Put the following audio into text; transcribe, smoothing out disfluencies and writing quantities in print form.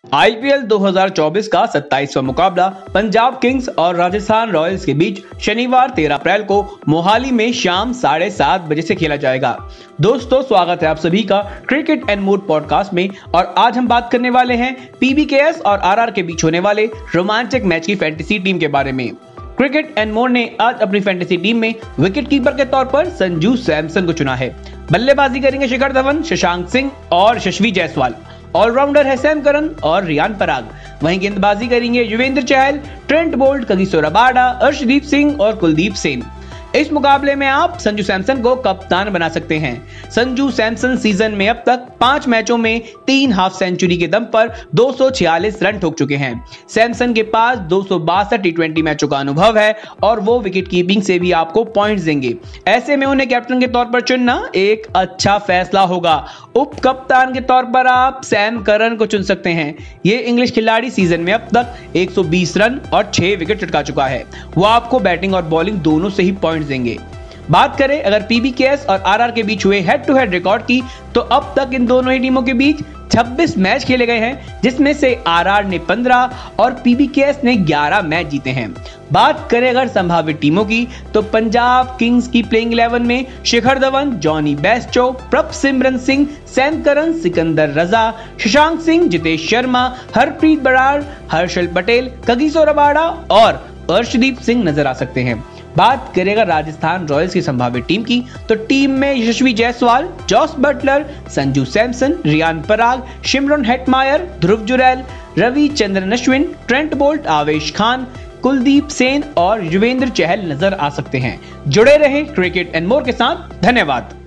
IPL 2024 का 27वां मुकाबला Punjab Kings और राजस्थान रॉयल्स के बीच शनिवार 13 अप्रैल को मोहाली में शाम 7:30 बजे से खेला जाएगा। दोस्तों, स्वागत है आप सभी का क्रिकेट एंड मोर पॉडकास्ट में। और आज हम बात करने वाले हैं पीबीकेएस और आरआर के बीच होने वाले रोमांचक मैच की फैंटेसी टीम के बारे में। क्रिकेट एंड मोर ने आज अपनी फैंटेसी टीम में विकेट कीपर के तौर पर संजू सैमसन को चुना है। बल्लेबाजी करेंगे शिखर धवन, शशांक सिंह और यशस्वी जायसवाल। ऑलराउंडर है सैम करन और रियान पराग। वहीं गेंदबाजी करेंगे Yuzvendra Chahal, Trent Boult, Kagiso Rabada, Arshdeep Singh और कुलदीप सेन। इस मुकाबले में आप संजू सैमसन को कप्तान बना सकते हैं। संजू सैमसन सीजन में अब तक 5 मैचों में 3 हाफ सेंचुरी के दम पर 246 रन ठोक चुके हैं। सैमसन के पास 262 टी20 मैचों का अनुभव है और वो विकेट कीपिंग से भी आपको पॉइंट्स देंगे। ऐसे में उन्हें कैप्टन के तौर पर चुनना एक अच्छा फैसला होगा। उप कप्तान के तौर पर आप सैम करन को चुन सकते हैं। ये इंग्लिश खिलाड़ी सीजन में अब तक 120 रन और 6 विकेट चटका चुका है। वो आपको बैटिंग और बॉलिंग दोनों से ही पॉइंट्स देंगे। बात करें अगर पीबीकेएस और आरआर के बीच हुए हेड टू हेड रिकॉर्ड की, तो अब तक इन दोनों ही टीमों के बीच 26 मैच खेले गए हैं, जिसमें से आरआर ने 15 और पीबीकेएस ने 11 मैच जीते हैं। बात करें अगर संभावित टीमों की, तो पंजाब किंग्स की प्लेइंग 11 में Shikhar Dhawan, Jonny Bairstow, Prabhsimran Singh, Sam Curran, Sikandar Raza, Shashank Singh, Jitesh Sharma, Harpreet Brar, Harshal Patel, Kagiso Rabada और अर्शदीप सिंह नजर आ सकते हैं। बात करेगा राजस्थान रॉयल्स की संभावित टीम की, तो टीम में Yashasvi Jaiswal, Jos Buttler, Sanju Samson, Riyan Parag, Shimron Hetmyer, Dhruv Jurel, Ravichandran Ashwin, Trent Boult, Avesh Khan, Kuldeep Sen और युजवेंद्र चहल नजर आ सकते हैं। जुड़े रहें क्रिकेट एंड मोर के साथ। धन्यवाद।